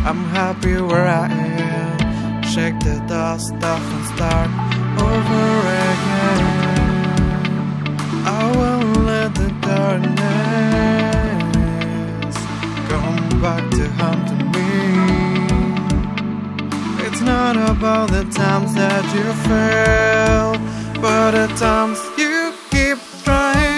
I'm happy where I am. Shake the dust off and start over again. I won't let the darkness come back to haunt me. It's not about the times that you fail, but the times you keep trying.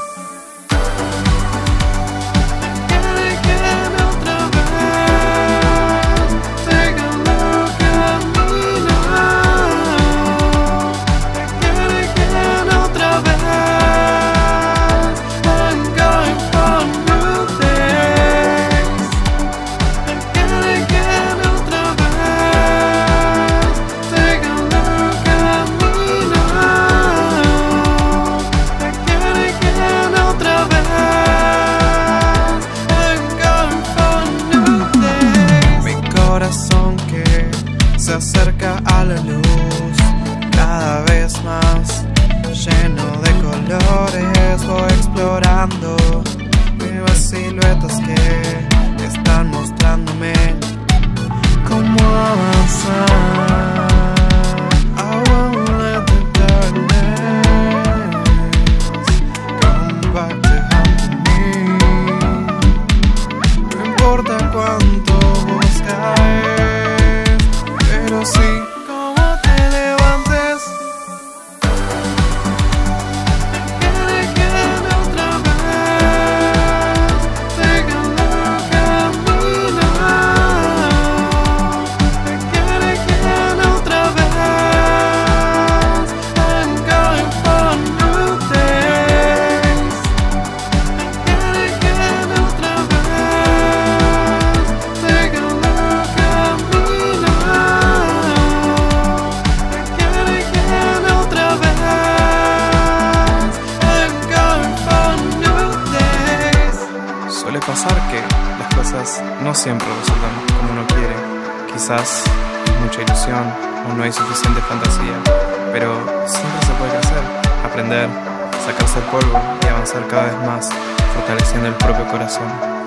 Se acerca a la luz, cada vez más lleno de colores. Voy explorando nuevas siluetas que están mostrándome cómo avanzar. I won't let the darkness come back to haunt me. No importa cuánto busques, pero sí cómo te levantes. Again otra vez. Take a look at me now. Again otra vez. I'm going for new days. Again otra vez. Take a look at me now. Suele pasar que las cosas no siempre resultan como uno quiere. Quizás hay mucha ilusión o no hay suficiente fantasía, pero siempre se puede crecer, aprender, sacarse el polvo y avanzar cada vez más, fortaleciendo el propio corazón.